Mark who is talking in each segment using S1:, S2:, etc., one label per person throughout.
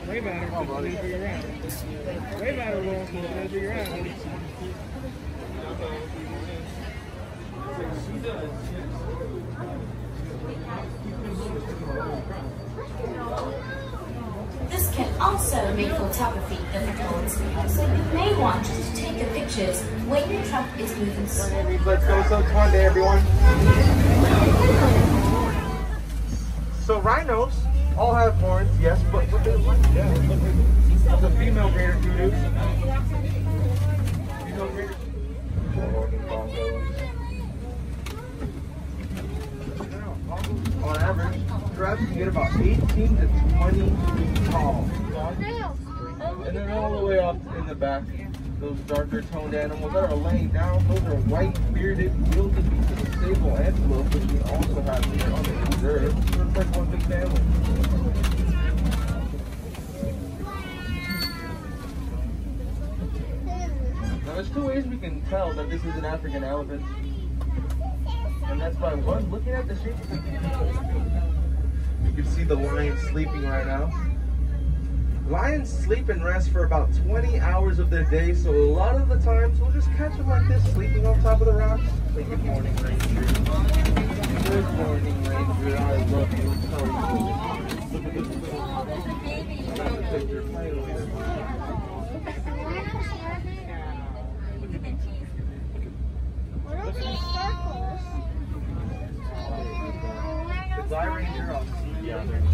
S1: Way better. Oh, buddy. Way better, Will.
S2: This can also make photography difficult, so you may want to take the pictures when your truck is moving slowly.
S1: Let's go. So it's one day, everyone. So rhinos all have horns, yes, but what do that's a female greater kudu. Female greater on average, giraffes can get about 18 to 20 feet tall. And then all the way up in the back, those darker toned animals that are laying down, those are white, bearded, wildebeest, sable antelope, which we also have here on the reserve. So it's like one big family. Now there's two ways we can tell that this is an African elephant. And that's by one, looking at the shape. You can see the lion sleeping right now. Lions sleep and rest for about 20 hours of their day, so a lot of the times we'll just catch them like this, sleeping on top of the rocks. Say good morning, Ranger. Good morning, Ranger. I love you. How are you? Got the picture. Play it over. Goodbye, Ranger. I'll see you out there.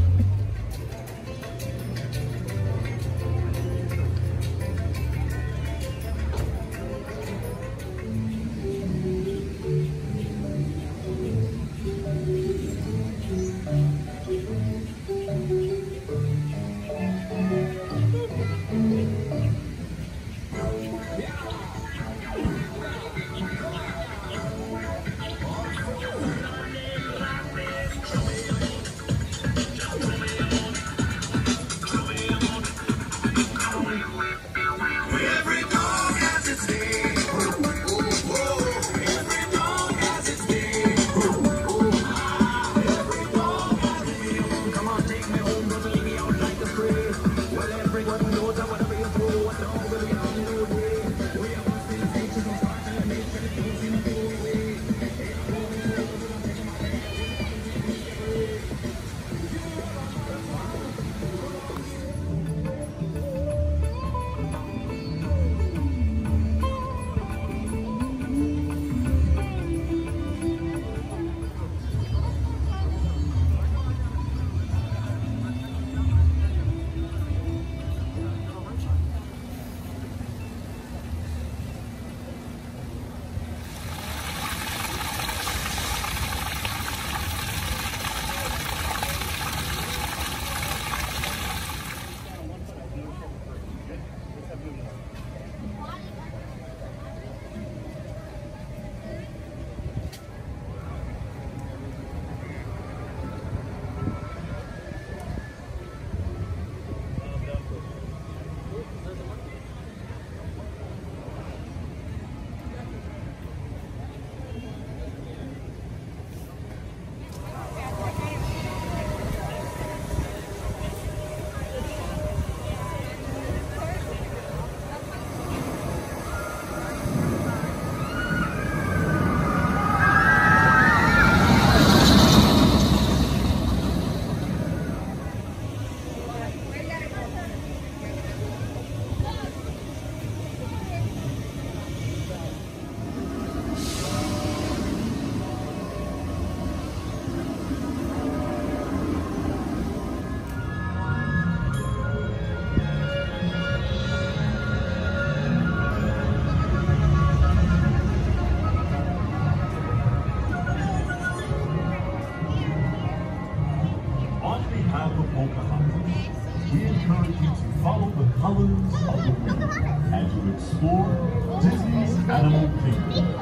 S3: We encourage you to follow the colors of the wind as you explore Disney's Animal Kingdom.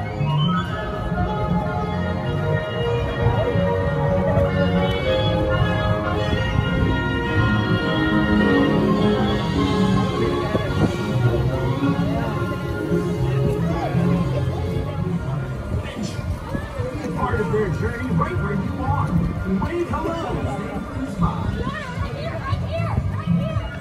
S4: Part of their journey right where you are. Wave hello. Spot.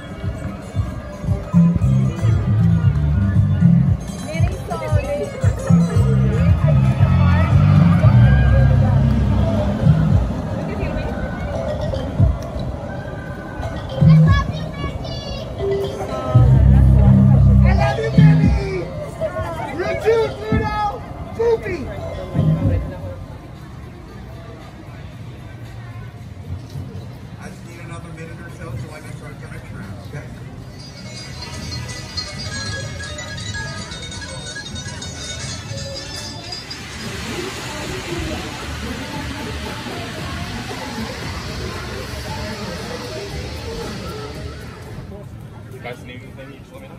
S5: guys need anything, just let me know.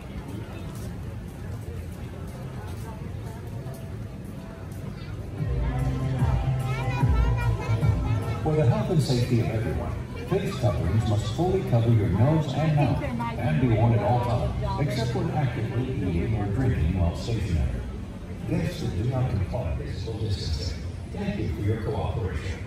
S6: For the health and safety of everyone, face coverings must fully cover your nose and mouth and be worn at all times, except when actively eating or drinking while stationary. Guests who do not comply with physical distancing, thank you for your cooperation.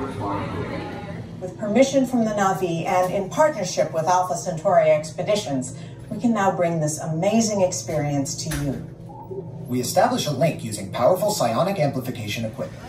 S5: With permission from the Na'vi and in partnership with Alpha Centauri Expeditions, we can now bring this amazing experience to you.
S7: We establish a link using powerful psionic amplification equipment.